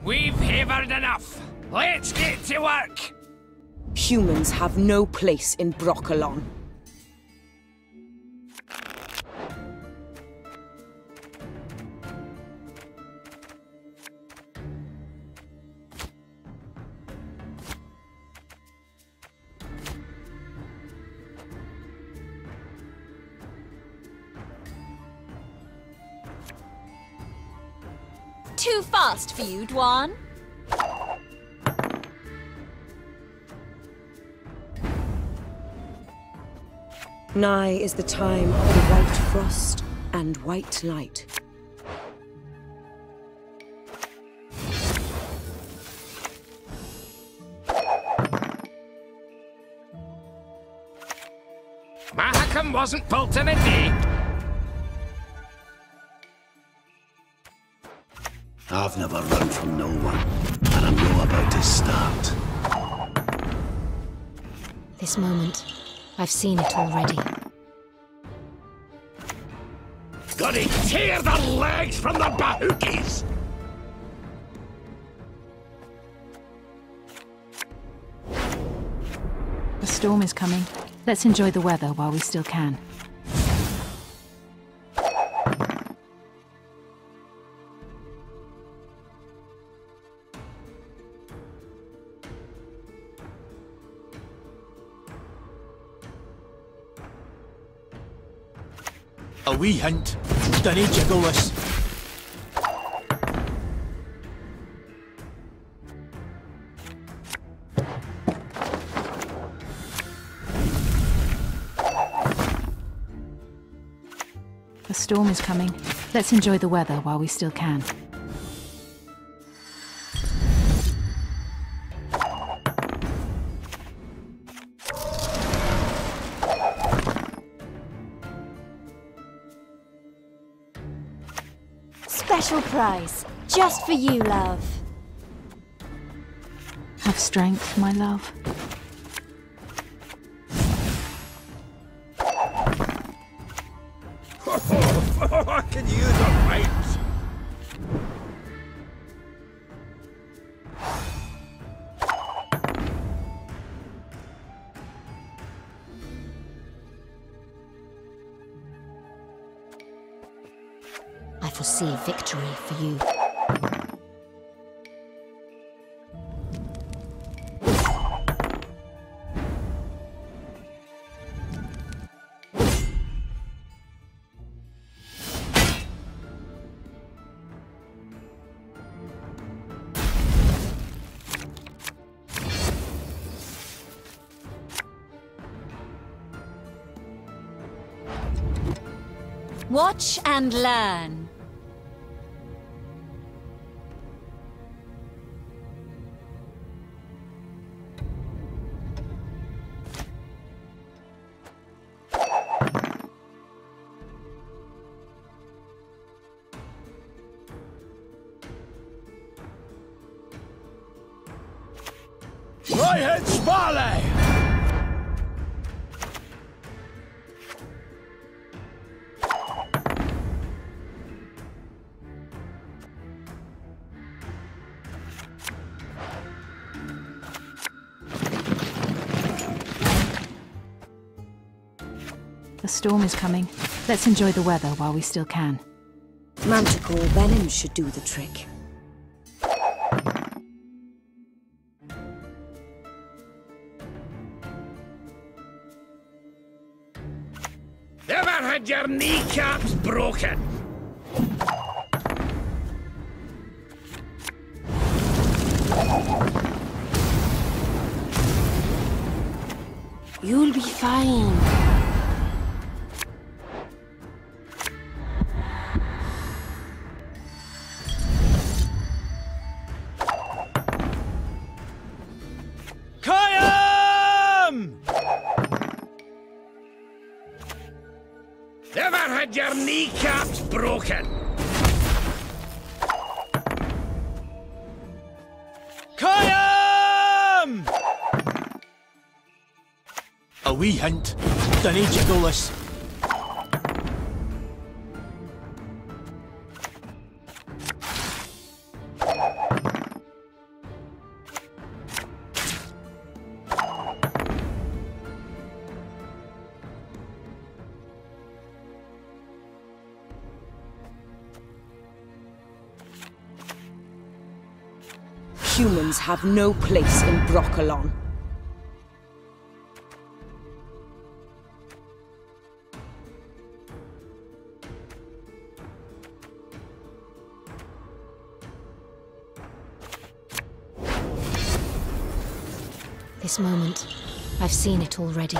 We've havered enough. Let's get to work. Humans have no place in Brokilon. Too fast for you, Dwan. Nigh is the time of the white frost and white light. Mahakam wasn't built in a day. I've never run from no one, and I'm no about to start. This moment, I've seen it already. Gotta tear their legs from the bahukis! The storm is coming. Let's enjoy the weather while we still can. A wee hint. Dinna jiggle this. The storm is coming. Let's enjoy the weather while we still can. Special prize, just for you, love. Have strength, my love. I can use a pipes. I foresee victory for you. Watch and learn. Right-head Sparley! The storm is coming. Let's enjoy the weather while we still can. Manticore venom should do the trick. Ever had your kneecaps broken? You'll be fine. Kayam! Ever had your kneecaps broken? Kayam! A wee hint. Dinna jiggle this. Humans have no place in Brokilon. This moment, I've seen it already.